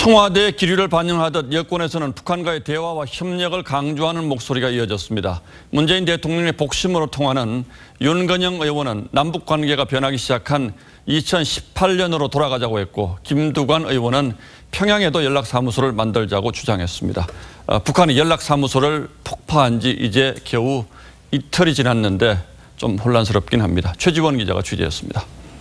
청와대 기류를 반영하듯 여권에서는 북한과의 대화와 협력을 강조하는 목소리가 이어졌습니다. 문재인 대통령의 복심으로 통하는 윤건영 의원은 남북 관계가 변하기 시작한 2018년으로 돌아가자고 했고, 김두관 의원은 평양에도 연락사무소를 만들자고 주장했습니다. 북한이 연락사무소를 폭파한 지 이제 겨우 이틀이 지났는데 좀 혼란스럽긴 합니다. 최지원 기자가 취재했습니다.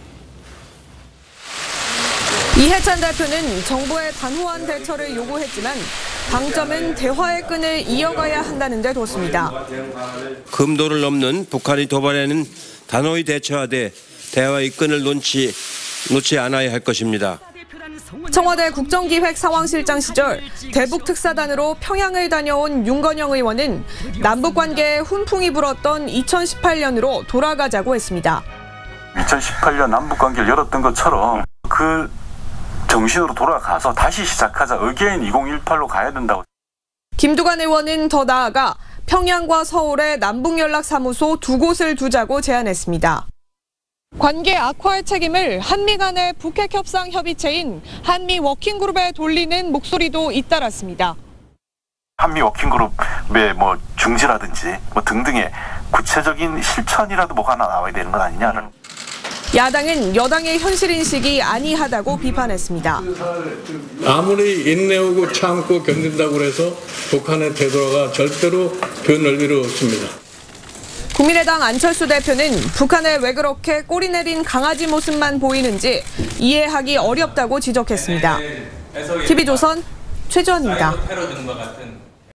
이해찬 대표는 정부의 단호한 대처를 요구했지만 방점은 대화의 끈을 이어가야 한다는 데 뒀습니다. 금도를 넘는 북한이 도발에는 단호히 대처하되 대화의 끈을 놓지 않아야 할 것입니다. 청와대 국정기획상황실장 시절 대북특사단으로 평양을 다녀온 윤건영 의원은 남북관계에 훈풍이 불었던 2018년으로 돌아가자고 했습니다. 2018년 남북관계를 열었던 것처럼 그 정신으로 돌아가서 다시 시작하자. 어게인 2018로 가야 된다고. 김두관 의원은 더 나아가 평양과 서울에 남북연락사무소 2곳을 두자고 제안했습니다. 관계 악화의 책임을 한미 간의 북핵협상협의체인 한미 워킹그룹에 돌리는 목소리도 잇따랐습니다. 한미 워킹그룹의 중지라든지 등등의 구체적인 실천이라도 뭐가 하나 나와야 되는 건 아니냐는. 야당은 여당의 현실인식이 아니하다고 비판했습니다. 아무리 인내하고 참고 견딘다고 해서 북한의 태도가 절대로 변할 일은 없습니다. 국민의당 안철수 대표는 북한에 왜 그렇게 꼬리 내린 강아지 모습만 보이는지 이해하기 어렵다고 지적했습니다. TV조선 최지원입니다.